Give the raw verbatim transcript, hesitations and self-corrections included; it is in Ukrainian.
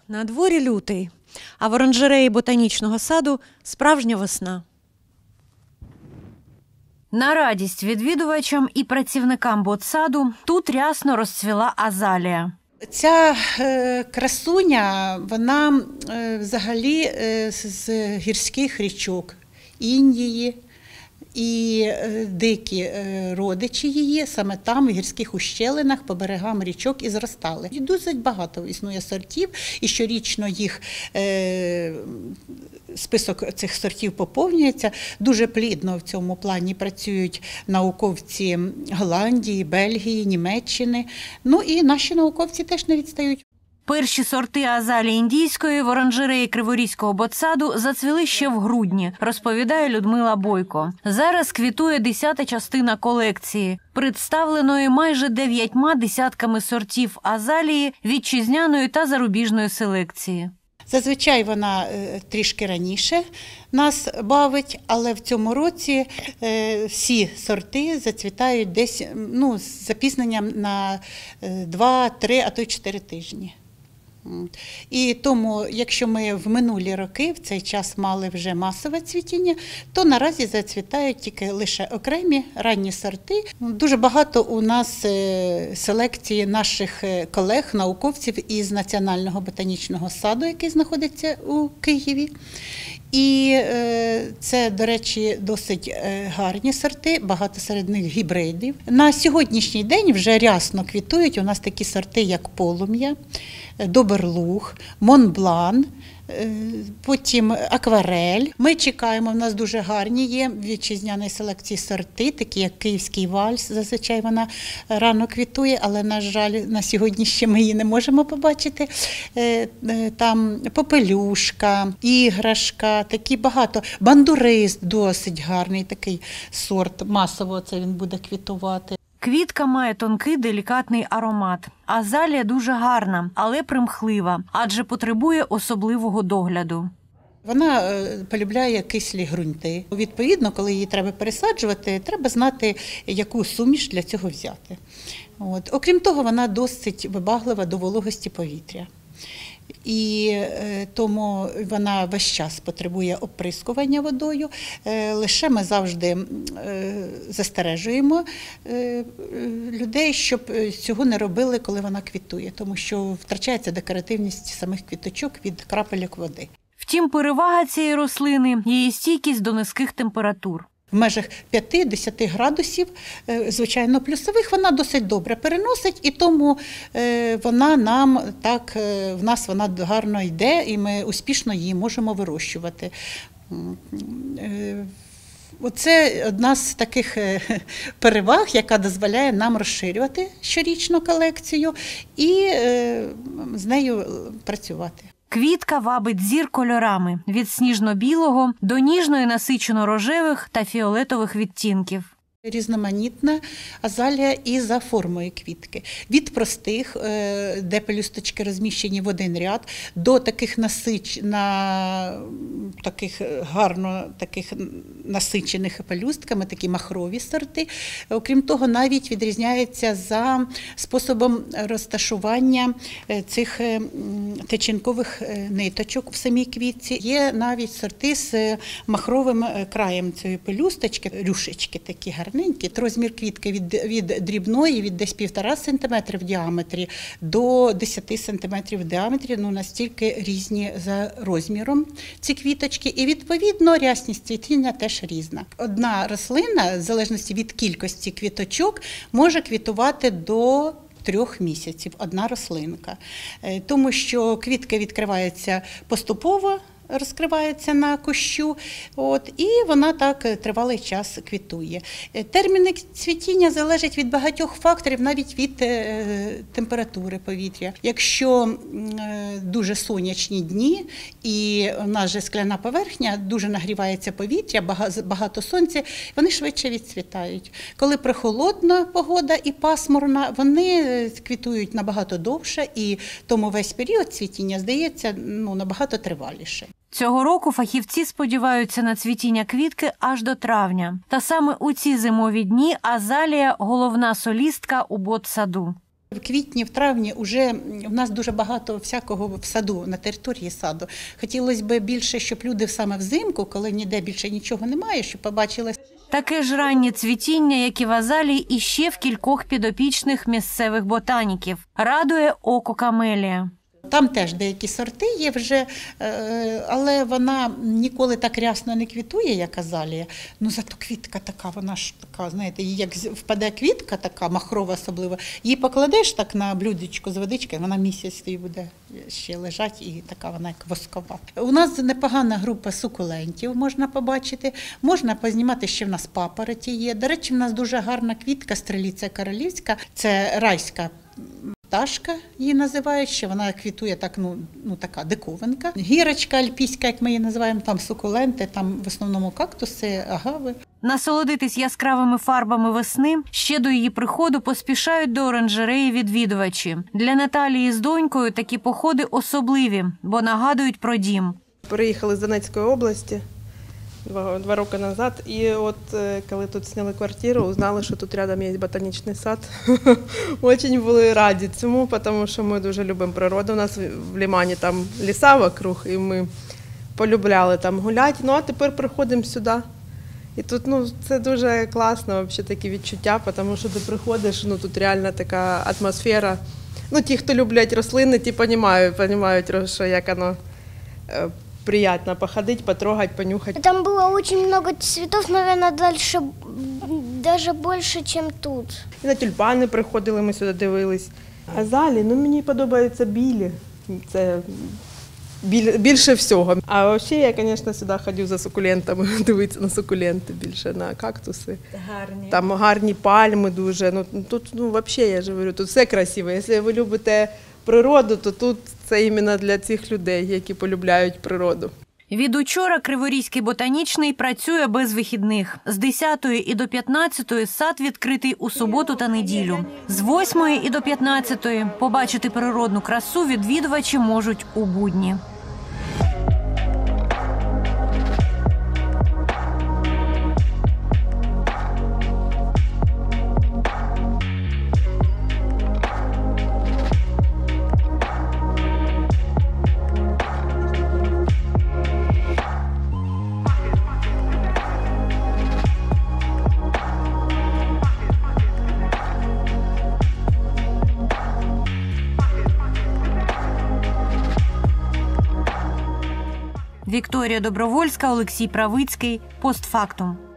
На дворі лютий, а в оранжереї ботанічного саду справжня весна. На радість відвідувачам і працівникам ботсаду тут рясно розцвіла азалія. Ця е, красуня, вона е, взагалі е, з гірських річок Індії. І е, дикі е, родичі її саме там, в гірських ущелинах, по берегам річок і зростали. І досить багато існує сортів, і щорічно їх е, список цих сортів поповнюється. Дуже плідно в цьому плані працюють науковці Голландії, Бельгії, Німеччини. Ну і наші науковці теж не відстають. Перші сорти азалії індійської в оранжереї Криворізького ботсаду зацвіли ще в грудні, розповідає Людмила Бойко. Зараз квітує десята частина колекції, представленої майже дев'ятьма десятками сортів азалії вітчизняної та зарубіжної селекції. Зазвичай вона е, трішки раніше нас бавить, але в цьому році е, всі сорти зацвітають десь ну, з запізненням на два-три, а то й чотири тижні. І тому, якщо ми в минулі роки в цей час мали вже масове цвітіння, то наразі зацвітають тільки лише окремі ранні сорти. Дуже багато у нас селекції наших колег, науковців із Національного ботанічного саду, який знаходиться у Києві. І це, до речі, досить гарні сорти, багато серед них гібридів. На сьогоднішній день вже рясно квітують у нас такі сорти, як полум'я, доберлуг, монблан, потім акварель. Ми чекаємо, в нас дуже гарні є вітчизняної селекції сорти, такі як київський вальс, зазвичай вона рано квітує, але, на жаль, на сьогодні ще ми її не можемо побачити. Там попелюшка, іграшка, такі багато. Бандурист досить гарний такий сорт, масово це він буде квітувати. Квітка має тонкий делікатний аромат. Азалія дуже гарна, але примхлива, адже потребує особливого догляду. Вона полюбляє кислі ґрунти. Відповідно, коли її треба пересаджувати, треба знати, яку суміш для цього взяти. От. Окрім того, вона досить вибаглива до вологості повітря. І е, тому вона весь час потребує оприскування водою. Е, лише ми завжди е, застережуємо е, людей, щоб цього не робили, коли вона квітує, тому що втрачається декоративність самих квіточок від крапельок води. Втім, перевага цієї рослини – її стійкість до низьких температур. В межах п'яти-десяти градусів, звичайно, плюсових, вона досить добре переносить, і тому вона нам так, в нас вона гарно йде, і ми успішно її можемо вирощувати. Оце одна з таких переваг, яка дозволяє нам розширювати щорічну колекцію і з нею працювати. Квітка вабить зір кольорами – від сніжно-білого до ніжної насичено-рожевих та фіолетових відтінків. Різноманітна азалія і за формою квітки. Від простих, де пелюсточки розміщені в один ряд, до таких насич... на... таких гарно таких насичених пелюстками, такі махрові сорти. Окрім того, навіть відрізняється за способом розташування цих тичинкових ниточок в самій квітці. Є навіть сорти з махровим краєм цієї пелюсточки, рюшечки такі гарні. Розмір квітки від, від дрібної, від десь півтора сантиметра в діаметрі до десяти сантиметрів в діаметрі, ну настільки різні за розміром ці квіточки. І відповідно рясність цвітіння теж різна. Одна рослина, в залежності від кількості квіточок, може квітувати до трьох місяців, одна рослинка. Тому що квітка відкривається поступово, розкривається на кущу, от, і вона так тривалий час квітує. Терміни цвітіння залежать від багатьох факторів, навіть від е, температури повітря. Якщо е, дуже сонячні дні і у нас же скляна поверхня, дуже нагрівається повітря, багато, багато сонця, вони швидше відцвітають. Коли прохолодна погода і пасмурна, вони квітують набагато довше, і тому весь період цвітіння здається ну, набагато триваліше. Цього року фахівці сподіваються на цвітіння квітки аж до травня. Та саме у ці зимові дні азалія – головна солістка у ботсаду. В квітні, в травні вже в нас дуже багато всякого в саду, на території саду. Хотілося б більше, щоб люди саме взимку, коли ніде більше нічого немає, щоб побачили. Таке ж раннє цвітіння, як і в азалії, і ще в кількох підопічних місцевих ботаніків. Радує око камелія. Там теж деякі сорти є вже, але вона ніколи так рясно не квітує, як азалія. Ну, зато квітка така, вона ж така, знаєте, як впаде квітка така, махрова особливо, її покладеш так на блюдечко з водичкою, вона місяць і буде ще лежати, і така вона як воскова. У нас непогана група сукулентів, можна побачити. Можна познімати, ще в нас папороті є. До речі, в нас дуже гарна квітка, стреліця королівська, це райська пташка її називають, що вона квітує так, ну, ну така диковинка. Гірочка альпійська, як ми її називаємо, там сукуленти, там в основному кактуси, агави. Насолодитись яскравими фарбами весни ще до її приходу поспішають до оранжереї відвідувачі. Для Наталії з донькою такі походи особливі, бо нагадують про дім. Переїхали з Донецької області два, два роки назад, і от коли тут зняли квартиру, узнали, що тут рядом є ботанічний сад. Дуже були раді цьому, тому що ми дуже любимо природу. У нас в Лимані там ліса вокруг, і ми полюбляли там гуляти. Ну а тепер приходимо сюди. І тут, ну, це дуже класно, взагалі, такі відчуття, тому що ти приходиш, ну, тут реально така атмосфера. Ну, ті, хто люблять рослини, ті розуміють, розуміють, що як воно приятно походить, потрогать, понюхать. Там было очень много цветов, наверное, дальше, даже больше, чем тут. І на тюльпани приходили, ми сюди дивились. Азалії, ну, мені подобаються білі. Це більше всього. А взагалі я, звісно, сюди ходив за сукулентами, дивитися на сукуленти, більше на кактуси. Гарні. Там гарні пальми дуже. Ну, тут, ну, взагалі, я ж говорю, тут все красиво. Якщо ви любите природу, то тут це іменно для цих людей, які полюбляють природу. Від учора Криворізький ботанічний працює без вихідних. З десятої і до п'ятнадцятої сад відкритий у суботу та неділю. З восьмої і до п'ятнадцятої побачити природну красу відвідувачі можуть у будні. Вікторія Добровольська, Олексій Правицький. Постфактум.